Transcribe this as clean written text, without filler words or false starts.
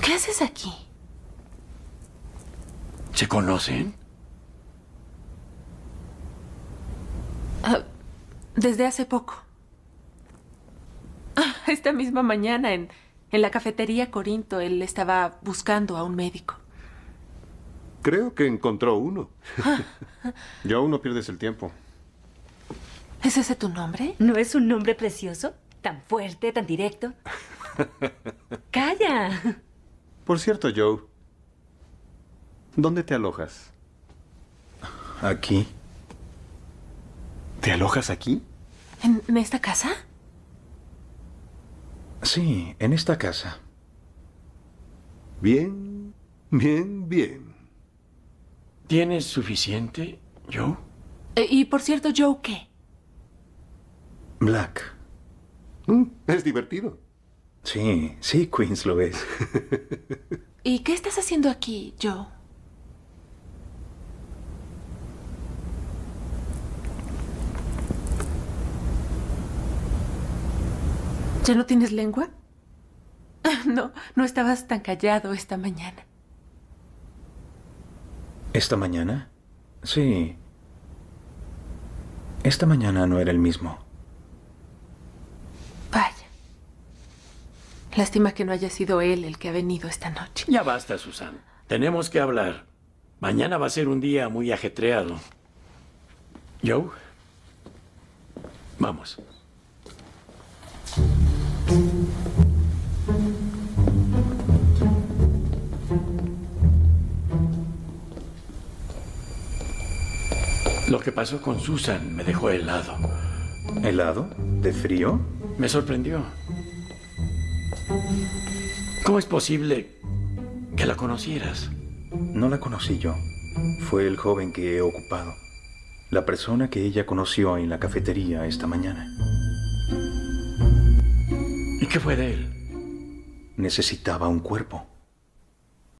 ¿Qué haces aquí? ¿Se conocen? Desde hace poco. Esta misma mañana en la cafetería Corinto, él estaba buscando a un médico. Creo que encontró uno. Yo aún no pierdes el tiempo. ¿Es ese tu nombre? ¿No es un nombre precioso? Tan fuerte, tan directo. ¡Calla! Por cierto, Joe, ¿dónde te alojas? Aquí. ¿Te alojas aquí? ¿En esta casa? Sí, en esta casa. Bien, bien, bien. ¿Tienes suficiente, Joe? Y por cierto, Joe, ¿qué? Black. Es divertido. Sí, sí, Queens lo es. ¿Y qué estás haciendo aquí, Joe? ¿Ya no tienes lengua? No estabas tan callado esta mañana. ¿Esta mañana? Sí. Esta mañana no era el mismo. Vaya. Lástima que no haya sido él el que ha venido esta noche. Ya basta, Susan. Tenemos que hablar. Mañana va a ser un día muy ajetreado. Joe, vamos. Lo que pasó con Susan me dejó helado. ¿Helado? ¿De frío? Me sorprendió. ¿Cómo es posible que la conocieras? No la conocí yo. Fue el joven que he ocupado. La persona que ella conoció en la cafetería esta mañana. ¿Y qué fue de él? Necesitaba un cuerpo.